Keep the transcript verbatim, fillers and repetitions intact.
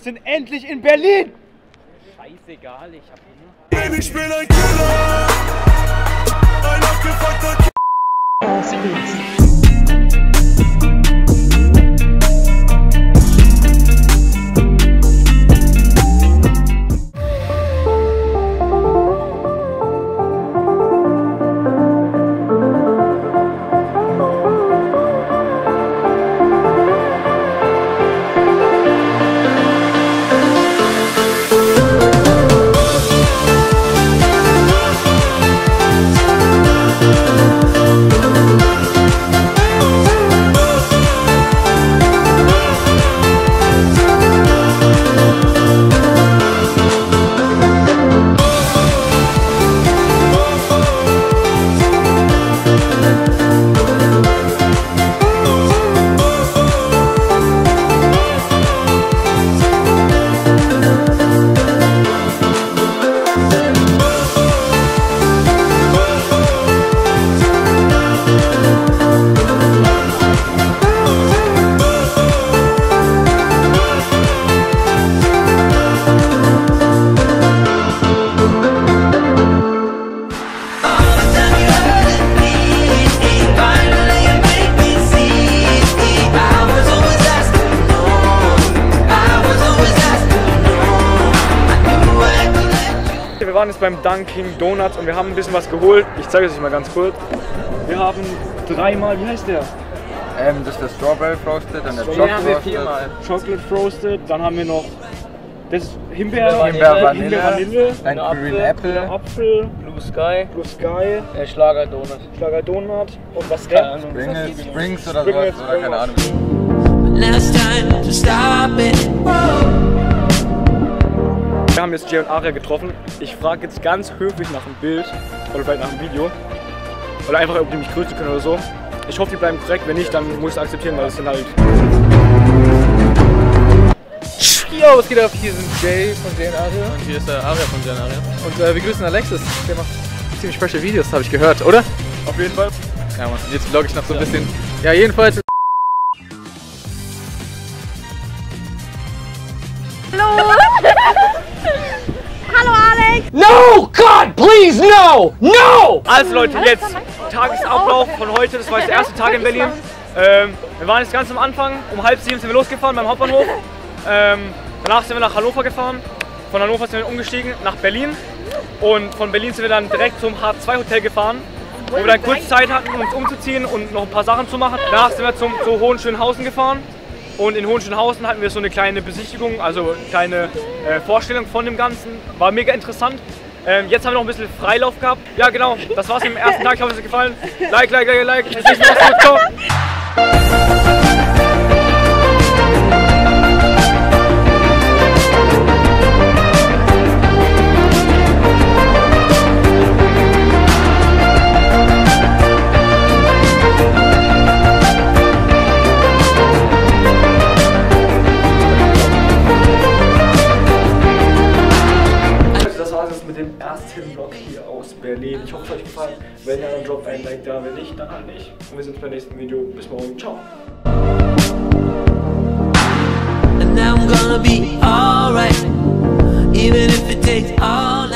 sind endlich in Berlin! Scheißegal, ich hab ihn. Ich bin ein Killer, ein abgefuckter Killer. Oh, sie will's. Wir waren jetzt beim Dunkin' Donuts und wir haben ein bisschen was geholt. Ich zeige es euch mal ganz kurz. Wir haben dreimal, wie heißt der? Ähm, das ist der Strawberry Frosted, dann der Strawberry Chocolate Frosted. viermal. Chocolate Frosted, dann haben wir noch das ist Himbeer, Himbeer Vanille, Vanille, ein Green Apple, Apfel, Blue Sky, Blue Sky, äh, Schlager Donut. Schlager Donut und was der? Springs, Springs oder Springs, sowas, oder keine Ahnung. Wir haben jetzt Jay und Aria getroffen. Ich frage jetzt ganz höflich nach einem Bild oder vielleicht nach einem Video. Oder einfach, ob die mich grüßen können oder so. Ich hoffe, die bleiben korrekt. Wenn nicht, dann muss ich es akzeptieren, weil es sind halt... Yo, was geht ab? Hier sind Jay von Jay und Aria. Und hier ist der Aria von Jay und Aria. Und äh, wir grüßen Alexis. Der macht ziemlich special Videos, habe ich gehört, oder? Auf jeden Fall. Ja, Mann. Jetzt vlogge ich noch so ein bisschen. Ja, jedenfalls. Hallo! Hallo Alex! No, God, please, no! No! Also Leute, jetzt Tagesablauf von heute. Das war jetzt der erste Tag in Berlin. Ähm, wir waren jetzt ganz am Anfang. Um halb sieben sind wir losgefahren beim Hauptbahnhof. Ähm, danach sind wir nach Hannover gefahren. Von Hannover sind wir umgestiegen nach Berlin. Und von Berlin sind wir dann direkt zum H zwei Hotel gefahren, wo wir dann kurz Zeit hatten, uns umzuziehen und noch ein paar Sachen zu machen. Danach sind wir zum, zu Hohenschönhausen gefahren. Und in Hohenschönhausen hatten wir so eine kleine Besichtigung, also eine kleine äh, Vorstellung von dem Ganzen. War mega interessant. Ähm, jetzt haben wir noch ein bisschen Freilauf gehabt. Ja genau, das war's im ersten Tag. Ich hoffe, es hat gefallen. Like, like, like, like. Bis nächstes Mal. Ciao. Mit dem ersten Vlog hier aus Berlin. Ich hoffe, es hat euch gefallen. Wenn ja, dann droppt ein Like da, wenn nicht, dann halt nicht. Und wir sehen uns beim nächsten Video. Bis morgen. Ciao. And now I'm gonna be alright, even if it takes all